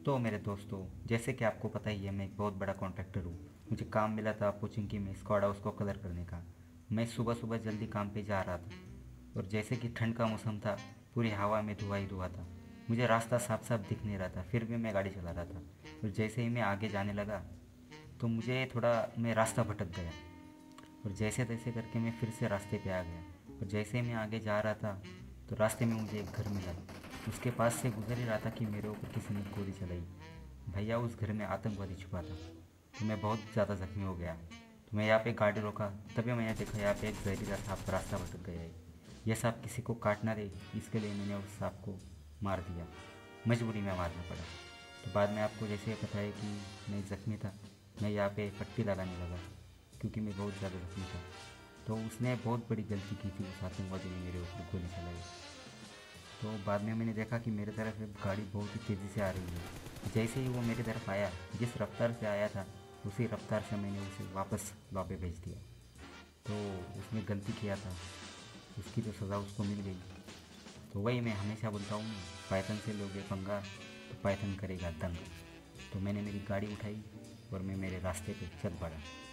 तो मेरे दोस्तों, जैसे कि आपको पता ही है, मैं एक बहुत बड़ा कॉन्ट्रैक्टर हूँ। मुझे काम मिला था पोचिंकी में स्क्वाड हाउस को कलर करने का। मैं सुबह सुबह जल्दी काम पे जा रहा था और जैसे कि ठंड का मौसम था, पूरी हवा में धुआं ही धुआं था। मुझे रास्ता साफ साफ दिख नहीं रहा था, फिर भी मैं गाड़ी चला रहा था। और जैसे ही मैं आगे जाने लगा तो मुझे थोड़ा मैं रास्ता भटक गया और जैसे तैसे करके मैं फिर से रास्ते पे आ गया। और जैसे ही मैं आगे जा रहा था तो रास्ते में मुझे एक घर मिला। उसके पास से गुजर ही रहा था कि मेरे ऊपर किसी ने गोली चलाई। भैया, उस घर में आतंकवादी छुपा था। तो मैं बहुत ज़्यादा जख्मी हो गया। तो मैं यहाँ पे गाड़ी रोका, तभी मैंने देखा यहाँ पे एक जहरीला सांप रास्ता भटक गया है। यह सांप किसी को काट ना दे, इसके लिए मैंने उस सांप को मार दिया। मजबूरी में मारना पड़ा। तो बाद में आपको जैसे पता है कि मैं ज़ख्मी था, मैं यहाँ पे पट्टी लगाने लगा क्योंकि मैं बहुत ज़्यादा ज़ख्मी था। तो उसने बहुत बड़ी गलती की थी, उस आतंकवादी ने मेरे ऊपर गोली चलाई। तो बाद में मैंने देखा कि मेरे तरफ एक गाड़ी बहुत ही तेज़ी से आ रही है। जैसे ही वो मेरी तरफ आया, जिस रफ्तार से आया था उसी रफ्तार से मैंने उसे वापस लॉ पे भेज दिया। तो उसने गलती किया था, उसकी तो सज़ा उसको मिल गई। तो वही मैं हमेशा बोलता हूँ, पाइथन से लोगे पंगा तो पाइथन करेगा दंग। तो मैंने मेरी गाड़ी उठाई और मैं मेरे रास्ते पे चल पड़ा।